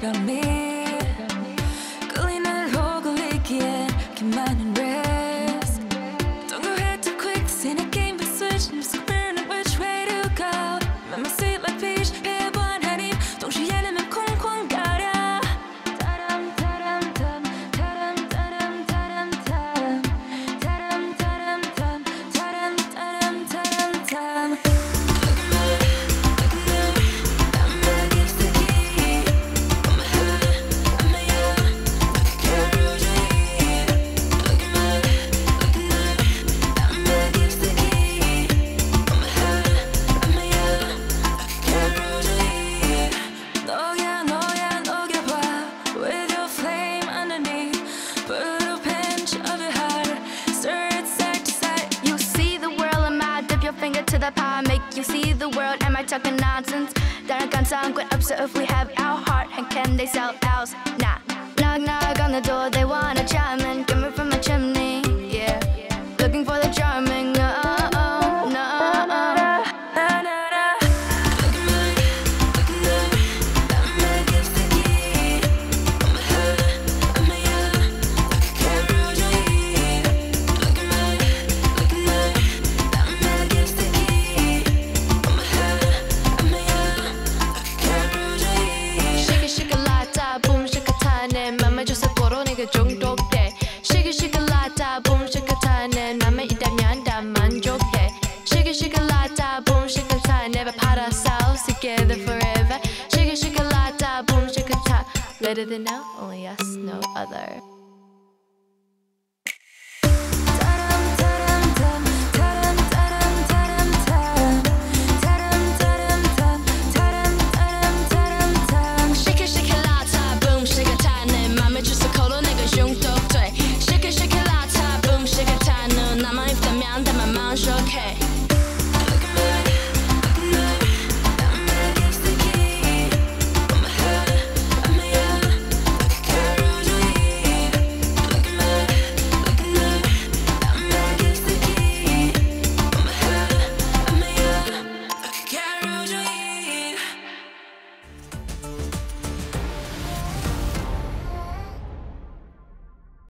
about me. 끌리는 오글리기에 긴 많은 risk. Don't go head too quick, in a game but switch. I'm just learning which way to go. Let me see like peach, 해본 한입 동시에 내면 콩콩 가려. 타람 타람 탐 타람 타람 타람 탐 타람 타람 탐 타람 타람 타람 탐. To the pie, make you see the world. Am I talking nonsense? That can't sound quite upset if we have our heart. And can they sell ours? Nah. Knock knock on the door, they wanna chime in. Coming from a chimney, yeah. Looking for the charming. 중독돼 시글시글라다 boom 시글타네 남의 있다면 다 만족해 시글시글라다 boom 시글타 never part ourselves together forever 시글시글라다 boom 시글타 better than now only us no other.